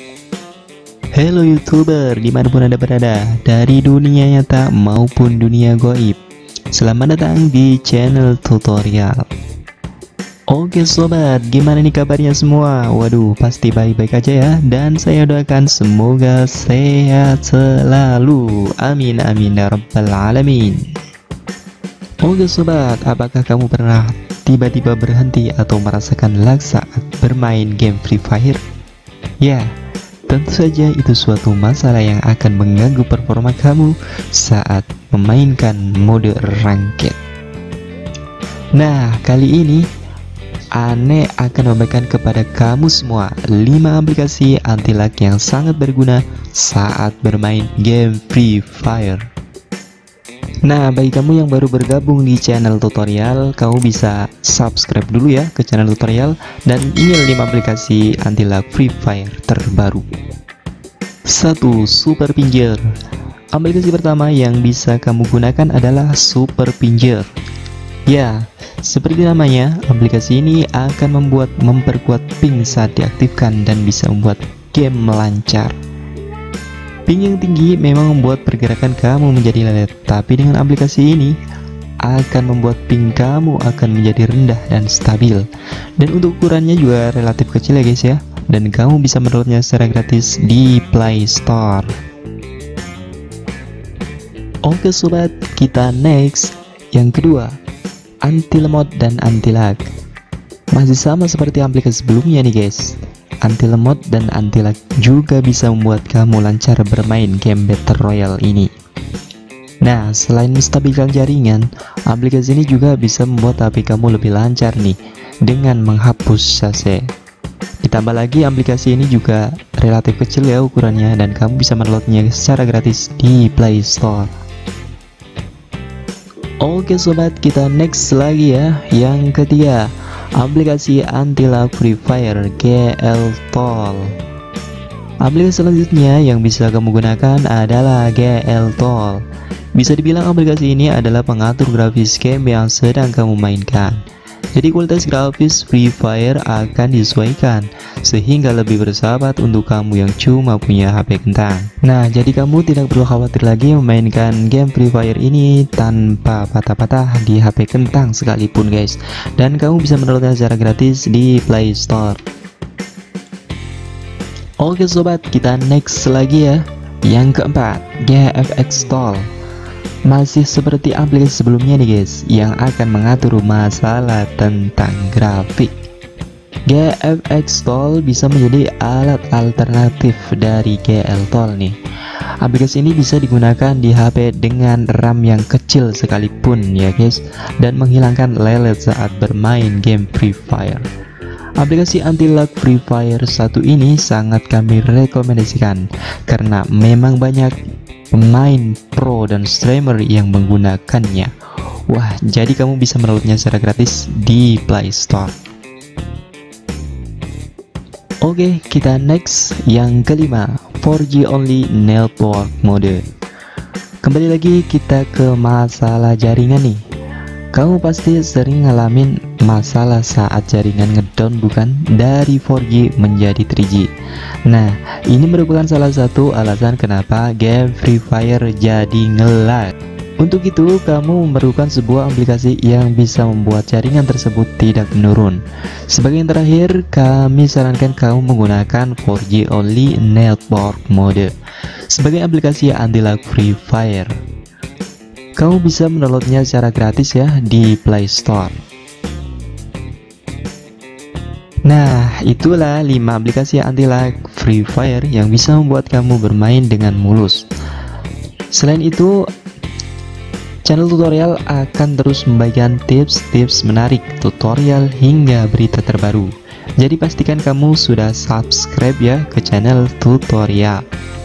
Halo YouTuber, dimanapun Anda berada, dari dunia nyata maupun dunia goib. Selamat datang di channel tutorial. Oke sobat, gimana nih kabarnya semua? Waduh, pasti baik-baik aja ya. Dan saya doakan semoga sehat selalu. Amin amin ya rabbal alamin. Oke sobat, apakah kamu pernah tiba-tiba berhenti atau merasakan lag saat bermain game Free Fire? Ya, tentu saja itu suatu masalah yang akan mengganggu performa kamu saat memainkan mode ranked. Nah, kali ini Ane akan membagikan kepada kamu semua 5 aplikasi anti lag yang sangat berguna saat bermain game Free Fire. Nah, bagi kamu yang baru bergabung di channel tutorial, kamu bisa subscribe dulu ya ke channel tutorial dan ini 5 aplikasi anti lag Free Fire terbaru. 1. Super Pinjer. Aplikasi pertama yang bisa kamu gunakan adalah Super Pinjer. Ya, seperti namanya, aplikasi ini akan memperkuat ping saat diaktifkan dan bisa membuat game melancar. Ping yang tinggi memang membuat pergerakan kamu menjadi lelet, tapi dengan aplikasi ini akan membuat ping kamu akan menjadi rendah dan stabil. Dan untuk ukurannya juga relatif kecil ya guys ya. Dan kamu bisa mendownloadnya secara gratis di Play Store. Oke sobat, kita next. Yang kedua, anti lemot dan anti lag. Masih sama seperti aplikasi sebelumnya nih guys. Anti lemot dan anti lag juga bisa membuat kamu lancar bermain game Battle Royale ini. Nah, selain menstabilkan jaringan, aplikasi ini juga bisa membuat HP kamu lebih lancar nih dengan menghapus sase. Ditambah lagi aplikasi ini juga relatif kecil ya ukurannya dan kamu bisa mendownloadnya secara gratis di Play Store. Oke sobat, kita next lagi ya. Yang ketiga, aplikasi anti lag Free Fire GLTOL. Aplikasi selanjutnya yang bisa kamu gunakan adalah GLTOL. Bisa dibilang aplikasi ini adalah pengatur grafis game yang sedang kamu mainkan. Jadi kualitas grafis Free Fire akan disesuaikan sehingga lebih bersahabat untuk kamu yang cuma punya HP kentang. Nah, jadi kamu tidak perlu khawatir lagi memainkan game Free Fire ini tanpa patah-patah di HP kentang sekalipun guys. Dan kamu bisa mendownloadnya secara gratis di Play Store. Oke sobat, kita next lagi ya. Yang keempat, GFX Stall. Masih seperti aplikasi sebelumnya nih guys, yang akan mengatur masalah tentang grafik. GFX Stall bisa menjadi alat alternatif dari GLTOL nih. Aplikasi ini bisa digunakan di HP dengan RAM yang kecil sekalipun ya guys, dan menghilangkan lelet saat bermain game Free Fire. Aplikasi anti lag Free Fire satu ini sangat kami rekomendasikan karena memang banyak pemain pro dan streamer yang menggunakannya. Wah, jadi kamu bisa mendownloadnya secara gratis di Play Store. Oke, kita next. Yang kelima, 4G only network mode. Kembali lagi kita ke masalah jaringan nih. Kamu pasti sering ngalamin masalah saat jaringan ngedown bukan? Dari 4G menjadi 3G. Nah, ini merupakan salah satu alasan kenapa game Free Fire jadi ngelag. Untuk itu, kamu memerlukan sebuah aplikasi yang bisa membuat jaringan tersebut tidak menurun. Sebagai yang terakhir, kami sarankan kamu menggunakan 4G only network mode sebagai aplikasi anti lag Free Fire. Kamu bisa mendownloadnya secara gratis ya di Play Store. Nah, itulah 5 aplikasi anti lag Free Fire yang bisa membuat kamu bermain dengan mulus. Selain itu, channel tutorial akan terus membagikan tips-tips menarik, tutorial hingga berita terbaru. Jadi pastikan kamu sudah subscribe ya ke channel tutorial.